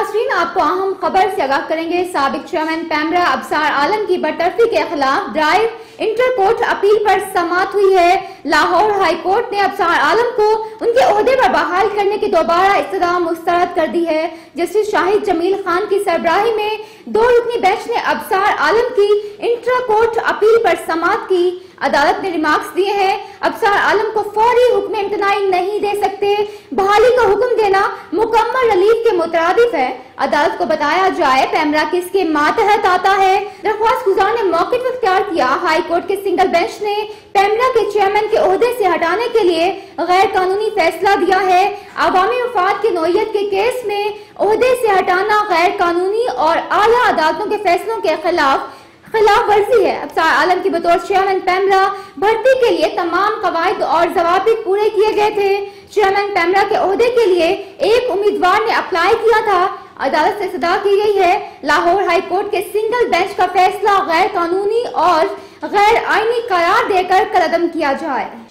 नाज़रीन, आपको अहम खबर से आगाह करेंगे। साबिक चेयरमैन पैमरा अबसार आलम की बरतरफी के खिलाफ दायर इंटर कोर्ट अपील पर समाअत हुई है। लाहौर हाई कोर्ट ने अबसार आलम को उनके ओहदे पर बहाल करने की दोबारा इस्तदा मुस्तरद कर दी है। जस्टिस शाहिद जमील खान की सरबराही में 2 रुकनी बेंच ने अबसार आलम की इंटर कोर्ट अपील पर समाअत की। अदालत ने रिमार्क्स दिए हैं, अबसार आलम को फौरी हुक्म इम्तनाई नहीं दे सकते। बहाली का हुक्म देना मुकम्मल रिलीफ के मुतरादिफ है। अदालत को बताया जाए पैमरा किसके मातहत आता है। दरख्वास्त गुजार ने मौक़िफ़ इख्तियार किया। हाई कोर्ट के सिंगल बेंच ने पैमरा के चेयरमैन के ओहदे से हटाने के लिए गैर कानूनी फैसला दिया है। अवामी मफाद की नौयत के केस में ओहदे से हटाना गैर कानूनी और आला अदालतों के फैसलों के खिलाफ वर्जी है। अबसार आलम की बतौर चेयरमैन पैमरा भर्ती के लिए तमाम कवायद और ज़वाबित पूरे किए गए थे। चेयरमैन पैमरा के ओहदे के लिए एक उम्मीदवार ने अप्लाई किया था। अदालत से सदा की गई है, लाहौर हाई कोर्ट के सिंगल बेंच का फैसला गैर कानूनी और गैर आईनी करार देकर कलअदम किया जाए।